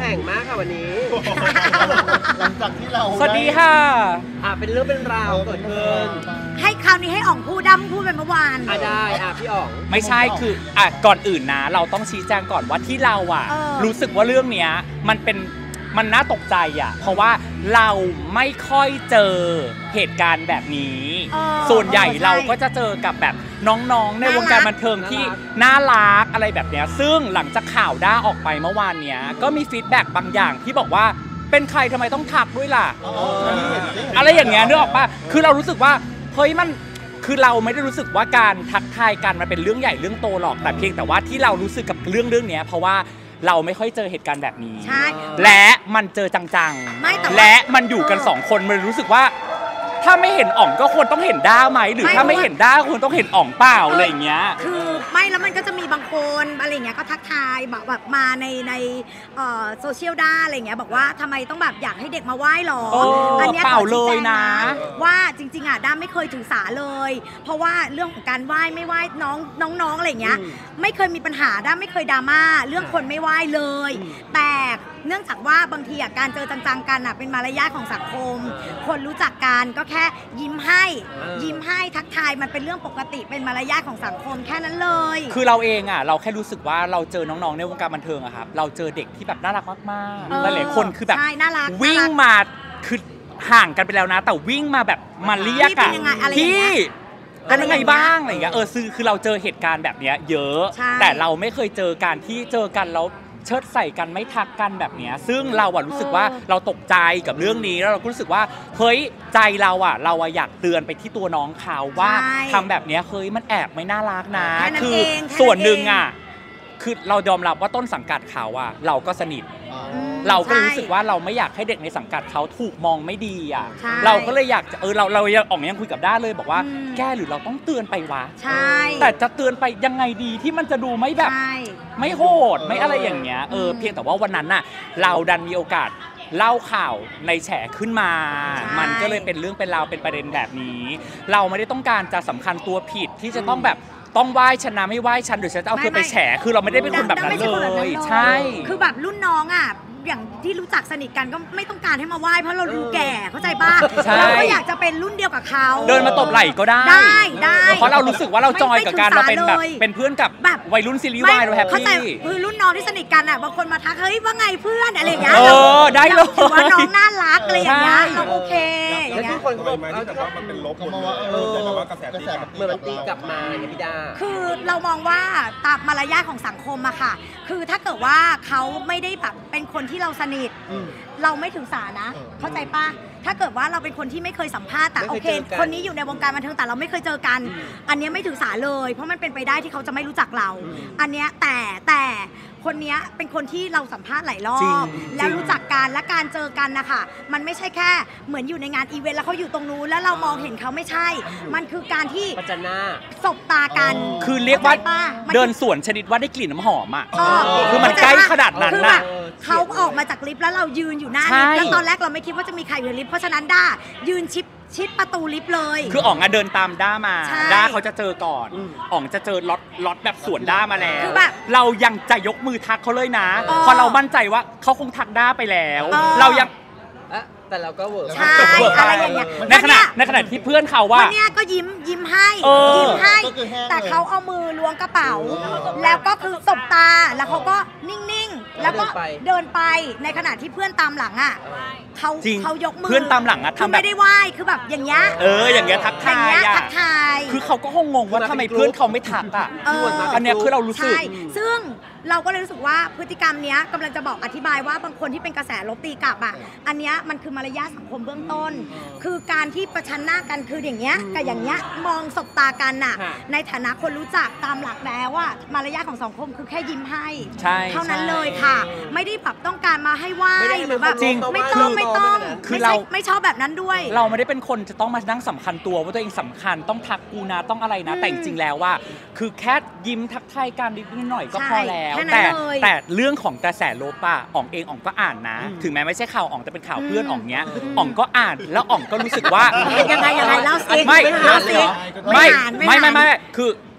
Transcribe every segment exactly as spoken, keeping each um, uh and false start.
ข็งมากค่ะวันนี้หลังจากที่เราสวัสดีค่ะอ่ะเป็นเรื่องเป็นราวเกิดขึ้นให้คราวนี้ให้อ่องพูดดำพูดเป็นเมื่อวานอ่ะได้อ่ะพี่อ่องไม่ใช่คืออ่ะก่อนอื่นนะเราต้องชี้แจงก่อนว่าที่เราอ่ะรู้สึกว่าเรื่องเนี้ยมันเป็นมันน่าตกใจอ่ะเพราะว่าเราไม่ค่อยเจอเหตุการณ์แบบนี้ส่วนใหญ่เราก็จะเจอกับแบบน้องๆในวงการบันเทิงที่น่ารักอะไรแบบเนี้ยซึ่งหลังจากข่าวด้าออกไปเมื่อวานเนี้ยก็มีฟีดแบ็กบางอย่างที่บอกว่าเป็นใครทำไมต้องทักด้วยล่ะอะไรอย่างเงี้ยนึกออกป่ะคือเรารู้สึกว่าเฮ้ยมันคือเราไม่ได้รู้สึกว่าการทักทายกันมันเป็นเรื่องใหญ่เรื่องโตหรอกแต่เพียงแต่ว่าที่เรารู้สึกกับเรื่องเรื่องนี้เพราะว่าเราไม่ค่อยเจอเหตุการณ์แบบนี้และมันเจอจังๆและมันอยู่กันสองคนมันรู้สึกว่าถ้าไม่เห็นอ่องก็ควรต้องเห็นด้าไหมหรือถ้าไม่เห็นด้าควรต้องเห็นอ่องเปล่าอะไรอย่างเงี้ยคือไม่แล้วมันก็จะมีบางคนอะไรเงี้ยก็ทักทายแบบแบบมาในในโซเชียลด้าอะไรเงี้ยบอกว่าทำไมต้องแบบอยากให้เด็กมาไหว้หรออันนี้เปล่าเลยนะว่าจริงๆอ่ะด้าไม่เคยถือสาเลยเพราะว่าเรื่องของการไหว้ไม่ไหว้น้องน้องๆอะไรเงี้ยไม่เคยมีปัญหาด้าไม่เคยดราม่าเรื่องคนไม่ไหว้เลยแต่เนื่องจากว่าบางทีการเจอจังๆกันอ่ะเป็นมารยาทของสังคมคนรู้จักกันก็แค่ยิ้มให้ยิ้มให้ทักทายมันเป็นเรื่องปกติเป็นมารยาทของสังคมแค่นั้นเลยคือเราเองอ่ะเราแค่รู้สึกว่าเราเจอน้องๆในวงการบันเทิงอะครับเราเจอเด็กที่แบบน่ารักมากๆหลายๆคนคือแบบวิ่งมาคือห่างกันไปแล้วนะแต่วิ่งมาแบบมาเรียกอะพี่เป็นยังไงบ้างอะไรอย่างเงี้ยเออคือคือเราเจอเหตุการณ์แบบเนี้ยเยอะแต่เราไม่เคยเจอการที่เจอกันแล้วเชิดใส่กันไม่ทักกันแบบเนี้ยซึ่งเราอะรู้สึกว่าเราตกใจกับเรื่องนี้แล้วเราก็รู้สึกว่าเฮ้ยใจเราอะเราอะอยากเตือนไปที่ตัวน้องเขาว่าทำแบบเนี้ยเฮ้ยมันแอบไม่น่ารักนะคือส่วนหนึ่งอะคือเรายอมรับว่าต้นสังกัดเขาอะเราก็สนิทเราก็รู้สึกว่าเราไม่อยากให้เด็กในสังกัดเขาถูกมองไม่ดีอ่ะเราก็เลยอยากเออเราเรายังอ่องยังคุยกับด้าเลยบอกว่าแกหรือเราต้องเตือนไปวะใช่แต่จะเตือนไปยังไงดีที่มันจะดูไม่แบบไม่โหดไม่อะไรอย่างเงี้ยเออเพียงแต่ว่าวันนั้นน่ะเราดันมีโอกาสเล่าข่าวในแฉขึ้นมามันก็เลยเป็นเรื่องเป็นราวเป็นประเด็นแบบนี้เราไม่ได้ต้องการจะสำคัญตัวผิดที่จะต้องแบบต้องไหว้ฉันนะไม่ไหว้ฉันหรือฉันจะเอาเธอไปแฉคือเราไม่ได้เป็นคนแบบนั้นเลยใช่คือแบบรุ่นน้องอ่ะอย่างที่รู้จักสนิทกันก็ไม่ต้องการให้มาไหว้เพราะเราดูแก่เข้าใจป่ะเราก็อยากจะเป็นรุ่นเดียวกับเขาเดินมาตบไหล่ก็ได้ได้ได้เพราะเรารู้สึกว่าเราจอยกับการเราเป็นแบบเป็นเพื่อนกับวัยรุ่นซีรีส์วายเราแฮปปี้คือรุ่นน้องที่สนิทกันอ่ะบางคนมาทักเฮ้ยว่าไงเพื่อนอะไรอย่างเงี้ยเออได้เลยถือว่าน้องน่ารักอะไรอย่างเงี้ยเราโอเคแล้วที่คนเขาบอกว่าแต่ว่ามันเป็นลบเพราะว่าเออแต่ว่ากระแสตีกลับเมื่อมันตีกลับมาอย่างพี่ดาคือเรามองว่าตามมารยาทของสังคมอะค่ะคือถ้าเกิดว่าเขาไม่ได้แบบเป็นคนที่เราสนิทเราไม่ถือสานะเข้าใจป่ะถ้าเกิดว่าเราเป็นคนที่ไม่เคยสัมภาษณ์แต่โอเคคนนี้อยู่ในวงการบันเทิงแต่เราไม่เคยเจอกันอันนี้ไม่ถือสาเลยเพราะมันเป็นไปได้ที่เขาจะไม่รู้จักเราอันเนี้ยแต่แต่คนนี้เป็นคนที่เราสัมภาษณ์หลายรอบแล้วรู้จักกันและการเจอกันนะคะมันไม่ใช่แค่เหมือนอยู่ในงานอีเวนต์แล้วเขาอยู่ตรงนู้นแล้วเรามองเห็นเขาไม่ใช่มันคือการที่ประจันหน้าสบตากันคือเรียกว่าเดินสวนชนิดว่าได้กลิ่นน้ำหอมอ่ะคือมันใกล้ขนาดนั้นนะเขาออกมาจากลิฟต์แล้วเรายืนอยู่หน้าลิฟต์แล้วตอนแรกเราไม่คิดว่าจะมีใครอยู่ในลิฟต์เพราะฉะนั้นด้ายืนชิดชิดประตูลิฟต์เลยคืออ๋องอะเดินตามด้ามาด้าเขาจะเจอก่อนอ๋องจะเจอล็อตล็อตแบบสวนด้ามาแล้วเรายังจะยกมือทักเขาเลยนะพอเรามั่นใจว่าเขาคงทักด้าไปแล้วเรายังแต่เราก็เวิร์กใช่อะไรอย่างเงี้ยในขณะในขณะที่เพื่อนเขาว่าวันนี้ก็ยิ้มยิ้มให้ยิ้มให้แต่เขาเอามือล้วงกระเป๋าแล้วก็คือสบตาแล้วเขาก็นิ่งๆแล้วก็เดินไปในขณะที่เพื่อนตามหลังอ่ะเขาเขายกมือเพื่อนตามหลังอะทำแบบไม่ได้ไหว้คือแบบอย่างเงี้ยเอออย่างเงี้ยทักทายทักทายคือเขาก็คงงงว่าทำไมเพื่อนเขาไม่ทักอ่ะอันเนี้ยคือเรารู้สึกซึ่งเราก็เลยรู้สึกว่าพฤติกรรมเนี้ยกำลังจะบอกอธิบายว่าบางคนที่เป็นกระแสลบตีกลับอ่ะอันเนี้ยมันคือมารยาทสังคมเบื้องต้นคือการที่ประชันหน้ากันคืออย่างเงี้ยกับอย่างเงี้ยมองสบตากันน่ะในฐานะคนรู้จักตามหลักแล้วว่ามารยาทของสังคมคือแค่ยิ้มให้เท่านั้นเลยค่ะไม่ได้แบบต้องการมาให้ไหว้หรือแบบไม่ต้องไม่ต้องคือเราไม่ชอบแบบนั้นด้วยเราไม่ได้เป็นคนจะต้องมานั่งสำคัญตัวว่าตัวเองสำคัญต้องทักกูนะต้องอะไรนะแต่จริงๆแล้วว่าคือแค่ยิ้มทักทายกันนิดหน่อยก็พอแล้วแต่แต่เรื่องของกระแสลบอ่ะอ๋องเองอ๋องก็อ่านนะถึงแม้ไม่ใช่ข่าวอ๋องแต่เป็นข่าวเพื่อนอ๋องเนี้ยอ๋องก็อ่านแล้วอ๋องก็รู้สึกว่ายังไงยังไงเล่าสิไม่ไม่ไม่ไม่ไม่คือเอ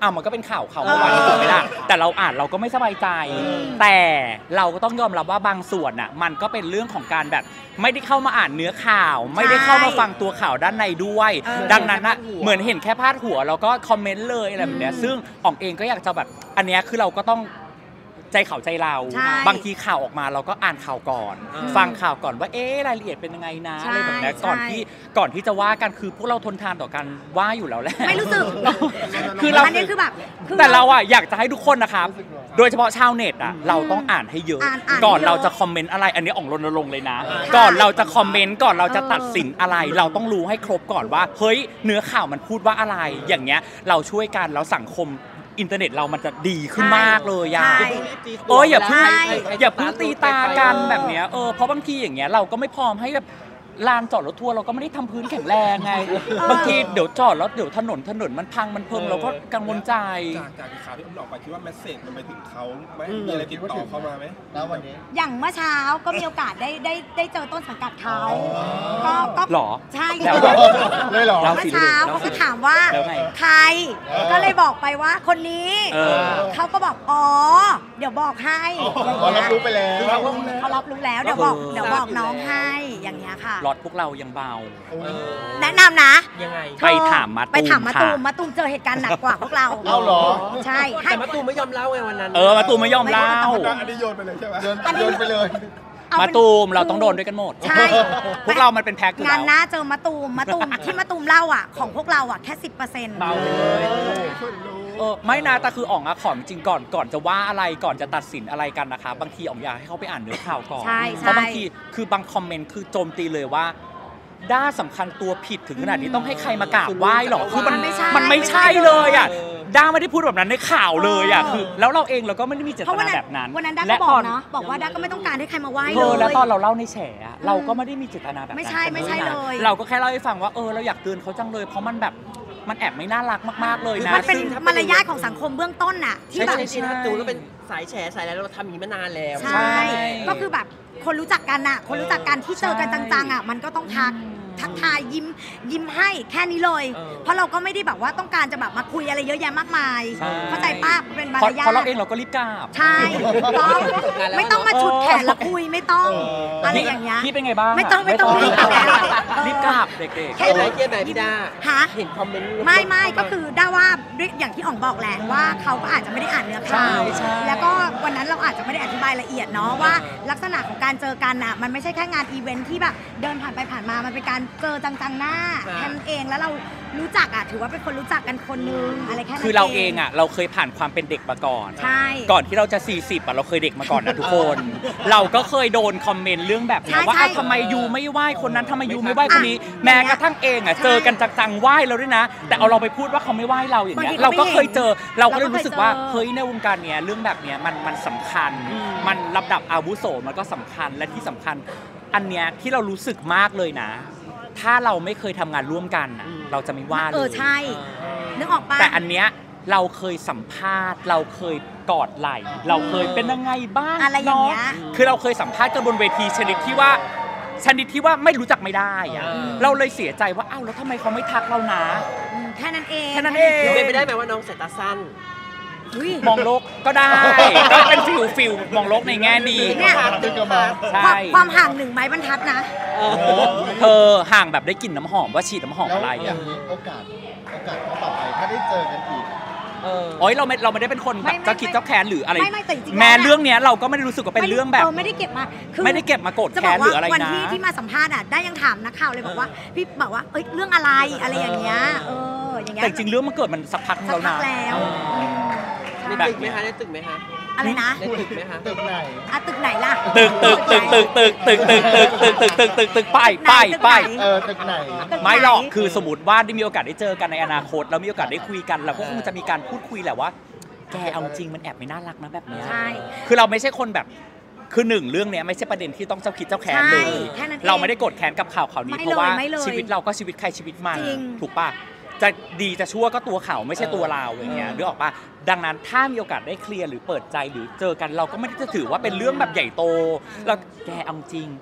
อ้าวมันก็เป็นข่าวเขาเมื่อวานนี้ถูกไหมล่ะแต่เราอ่านเราก็ไม่สบายใจแต่เราก็ต้องยอมรับว่าบางส่วนน่ะมันก็เป็นเรื่องของการแบบไม่ได้เข้ามาอ่านเนื้อข่าว ไม่ได้เข้ามาฟังตัวข่าวด้านในด้วยดังนั้นนะเหมือนเห็นแค่พาดหัวแล้วก็คอมเมนต์เลยอะไรแบบเนี้ยซึ่งอ่องเองก็อยากจะแบบอันเนี้ยคือเราก็ต้องใจเขาใจเราบางทีข่าวออกมาเราก็อ่านข่าวก่อน ฟังข่าวก่อนว่าเอ๊ะรายละเอียดเป็นยังไงนะอะไรแบบนี้ก่อนที่ก่อนที่จะว่ากันคือพวกเราทนทานต่อกันว่าอยู่แล้วแหละไม่รู้สึกคือเราอันนี้คือแบบแต่เราอ่ะอยากจะให้ทุกคนนะครับโดยเฉพาะชาวเน็ตอ่ะเราต้องอ่านให้เยอะก่อนเราจะคอมเมนต์อะไรอันนี้อ่องรณรงค์เลยนะก่อนเราจะคอมเมนต์ก่อนเราจะตัดสินอะไรเราต้องรู้ให้ครบก่อนว่าเฮ้ยเนื้อข่าวมันพูดว่าอะไรอย่างเงี้ยเราช่วยกันแล้วสังคมอินเทอร์เน็ตเรามันจะดีขึ้นมากเลยอ่ะเอออย่าเพิ่งอย่าเพิ่งตีตากันแบบเนี้ยเออเพราะบางทีอย่างเงี้ยเราก็ไม่พร้อมให้แบบลานจอดรถทัวร์เราก็ไม่ได้ทำพื้นแข็งแรงไงบางทีเดี๋ยวจอดแล้วเดี๋ยวถนนถนนมันพังมันเพิ่มเราก็กังวลใจจากจากข่าวที่ผมออกไปคิดว่าแมสเซจมันไปถึงเขาไหมมีอะไรติดต่อเข้ามาไหมแล้ววันนี้อย่างเมื่อเช้าก็มีโอกาสได้ได้ได้เจอต้นสังกัดเขาก็ก็หรอใช่แล้วเลยหรอเมื่อเช้าเขาก็ถามว่าใครก็เลยบอกไปว่าคนนี้เขาก็บอกอ๋อเดี๋ยวบอกให้เขารับรู้ไปแล้วเขารับรู้แล้วเดี๋ยวบอกเดี๋ยวบอกน้องให้อย่างเงี้ยค่ะรถพวกเรายังเบาแนะนำนะยังไงไปถามมาตูมไปถามมาตูมมาตูมเจอเหตุการณ์หนักกว่าพวกเราเอาหรอใช่แต่มาตูมไม่ยอมเล่าไงวันนั้นเออมาตูมไม่ยอมเล่าอันนี้โยนไปเลยใช่ไหมโยนไปเลยมาตูมเราต้องโดนด้วยกันหมดใช่พวกเรามันเป็นแพ็คอยู่แล้วงานหน้าเจอมาตูมมาตูมที่มาตูมเล่าอ่ะของพวกเราอ่ะแค่สิบเปอร์เซ็นต์เบาเลยเออไม่นะแต่คืออ่องอะขอจริงก่อนก่อนจะว่าอะไรก่อนจะตัดสินอะไรกันนะคะบางทีอ่องอยากให้เขาไปอ่านเนื้อข่าวก่อนเพราะบางทีคือบางคอมเมนต์คือโจมตีเลยว่าด้าสำคัญตัวผิดถึงขนาดนี้ต้องให้ใครมากราบไหว้หรอคือมันมันไม่ใช่เลยอ่ะด้าไม่ได้พูดแบบนั้นในข่าวเลยอ่ะคือแล้วเราเองเราก็ไม่ได้มีเจตนาแบบนั้นวันนั้นด้าก็บอกนะบอกว่าด้าก็ไม่ต้องการให้ใครมาไหว้เลยแล้วตอนเราเล่าในแฉเราก็ไม่ได้มีเจตนาแบบนั้นไม่ใช่ไม่ใช่เลยเราก็แค่เล่าให้ฟังว่าเออเราอยากเตือนเขาจังเลยเพราะมันแบบมันแอบไม่น่ารักมากๆเลยนะมันเป็นมารยาทของสังคมเบื้องต้นน่ะที่แบบจริงๆตูนก็เป็นสายแฉสายอะไรเราทำอย่างนี้มานานแล้วใช่ก็คือแบบคนรู้จักกันน่ะคนรู้จักกันที่เจอกันจังๆอ่ะมันก็ต้องทักทักทายยิ้มยิ้มให้แค่นี้เลยเพราะเราก็ไม่ได้แบบว่าต้องการจะแบบมาคุยอะไรเยอะแยะมากมายเข้าใจป้าเป็นมารยาทเพราะเราเองเราก็รีบกราบใช่ต้องไม่ต้องมาฉุดแขนแล้วคุยไม่ต้องอะไรอย่างเงี้ยพี่เป็นไงบ้างไม่ต้องไม่ต้องรีบกราบรีบกราบเด็กๆแค่ไหนเกียร์ไหนพี่ดาเห็นคอมเมนต์ไม่ไม่ก็คือด้าว่าอย่างที่อ่องบอกแหละว่าเขาก็อาจจะไม่ได้อ่านเนื้อข่าวแล้วก็วันนั้นเราอาจจะไม่ได้อธิบายละเอียดเนาะว่าลักษณะของการเจอกันอ่ะมันไม่ใช่แค่งานอีเวนท์ที่แบบเดินผ่านไปผ่านมามันเป็นการเจอจังๆหน้าแค่นั้นเองแล้วเรารู้จักอ่ะถือว่าเป็นคนรู้จักกันคนนึงอะไรแค่นั้นคือเราเองอ่ะเราเคยผ่านความเป็นเด็กมาก่อนใช่ก่อนที่เราจะสี่สิบอ่ะเราเคยเด็กมาก่อนนะทุกคนเราก็เคยโดนคอมเมนต์เรื่องแบบนี้ว่าทำไมยูไม่ไหว้คนนั้นทำไมยูไม่ไหว้คนนี้แม้กระทั่งเองอ่ะเจอกันจังๆไหว้เราด้วยนะแต่เอาเราไปพูดว่าเขาไม่ไหว้เราอย่างเงี้ยเราก็เคยเจอเราก็เลยรู้สึกว่าเฮ้ยในวงการเนี้ยเรื่องแบบเนี้ยมันมันสำคัญมันลำดับอาวุโสมันก็สำคัญและที่สำคัญอันเนี้ยที่เรารู้สึกมากเลยนะถ้าเราไม่เคยทำงานร่วมกันน่ะเราจะไม่ว่าเลยเออใช่นึกออกปะแต่อันเนี้ยเราเคยสัมภาษณ์เราเคยกอดไหล่เราเคยเป็นยังไงบ้างอะไรอย่างเงี้ยคือเราเคยสัมภาษณ์กันบนเวทีชนิดที่ว่าชนิดที่ว่าไม่รู้จักไม่ได้อะเราเลยเสียใจว่าอ้าวแล้วทำไมเขาไม่ทักเรานะแค่นั้นเองแค่นั้นเองเป็นไปได้ไหมว่าน้องสายตาสั้นมองโลกก็ได้ก็เป็นฟิลฟิลมองโลกในแง่ดีเนี่ยใช่ความห่างหนึ่งไม้บรรทัดนะเธอห่างแบบได้กลิ่นน้ำหอมว่าฉีดน้ำหอมอะไรอ่ะโอกาสโอกาสต่อไปถ้าได้เจอกันอีกโอ้ยเราไม่เราไม่ได้เป็นคนแบบเจ้าคิดเจ้าแค้นหรืออะไรแม้เรื่องเนี้ยเราก็ไม่ได้รู้สึกว่าเป็นเรื่องแบบไม่ได้เก็บมาไม่ได้เก็บมาโกรธแค้นหรืออะไรนะวันที่ที่มาสัมภาษณ์อ่ะได้ยังถามนักข่าวเลยบอกว่าพี่บอกว่าเอ้ยเรื่องอะไรอะไรอย่างเงี้ยเอออย่างเงี้ยแต่จริงเรื่องมันเกิดมันสักพักแล้วนะในตึกไหมคะในตึกไหมคะอะไรนะในตึกไหมคะตึกไหนอ่ะตึกไหนล่ะตึกตึกตึกตึกตึกตึกตึกตึกตึกตึกตึกตึกตึกไปไปไปเออตึกไหนไม่หรอกคือสมมติว่าได้มีโอกาสได้เจอกันในอนาคตแล้วมีโอกาสได้คุยกันเราก็คงจะมีการพูดคุยแหละว่าแกเอาจริงมันแอบไม่น่ารักนะแบบนี้ใช่คือเราไม่ใช่คนแบบคือหนึ่งเรื่องนี้ไม่ใช่ประเด็นที่ต้องเจ้าคิดเจ้าแค้นเลยเราไม่ได้โกรธแค้นกับข่าวข่าวนี้เพราะว่าชีวิตเราก็ชีวิตใครชีวิตมันถูกป่ะจะดีจะชั่วก็ตัวเขาไม่ใช่ตัวเราอย่างเงี้ยนึกออกป่ะดังนั้นถ้ามีโอกาสได้เคลียร์หรือเปิดใจหรือเจอกันเราก็ไม่ได้จะถือว่าเป็นเรื่องแบบใหญ่โตแล้วแกเอาจริงท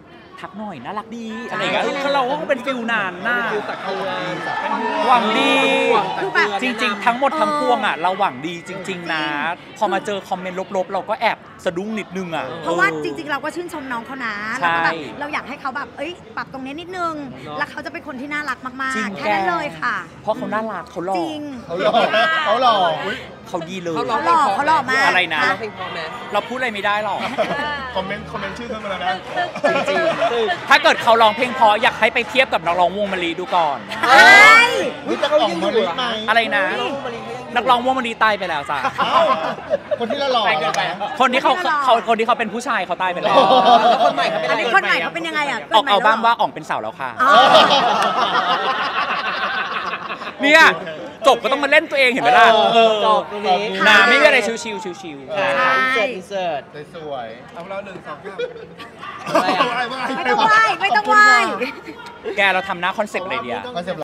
ทักหน่อยน่ารักดีอะไรอย่างเงี้ยคือเราก็เป็นฟิลนานหน้าคือตักเตือนหวังดีคือแบบจริงๆ ทั้งหมดทั้งปวงอ่ะเราหวังดีจริง ๆ นะ พอมาเจอคอมเมนต์ลบๆ เราก็แอบสะดุ้งนิดนึงอ่ะเพราะว่าจริงๆ เราก็ชื่นชมน้องเขานะใช่แล้วก็แบบเราอยากให้เขาแบบเอ้ยปรับตรงนี้นิดนึง แล้วเขาจะเป็นคนที่น่ารักมากจริงๆ แค่นั้นเลยค่ะเพราะเขาน่ารักเขาหล่อจริงเขาหล่อเขาหล่อเขาดีเลยเขาร้องเขาหล่อเขาหล่อมากอะไรนะร้องเพลงเพราะไหมเราพูดอะไรไม่ได้หรอกคอมเมนต์คอมเมนต์ชื่อขึ้นมาแล้วนะจริงๆ ถ้าเกิดเขาร้องเพลงเพราะอยากให้ไปเทียบกับนักร้องวงมะลีดูก่อนไอ้รู้จักอ่องมะลิไหมอะไรนะน้องมารีเขายังอยู่นักร้องวงมะลีตายไปแล้วจ้ะเอ้าคนที่ละหล่อไปเกินไปคนที่เขาเขาคนที่เขาเป็นผู้ชายเขาตายไปแล้วอ๋อแล้วคนใหม่เขาเป็นอันอะไรนี้คนใหม่เขาเป็นยังไงอ่ะออกเอาบ้างว่าอ่องเป็นสาวแล้วค่ะอ๋อเนี่ยจบก็ต้องมาเล่นตัวเองเห็นไหมล่ะเออจบตรงนี้นาไม่มีอะไรชิวๆชิวๆค่ะใช่อินเสิร์ตอินเสิร์ตสวยเอาเราหนึ่งสองสามอะไรอ่ะๆไม่ต้องไหว้ไม่ต้องไหว้แกเราทำหน้าคอนเซ็ปต์อะไรเดียคอนเซ็ปต์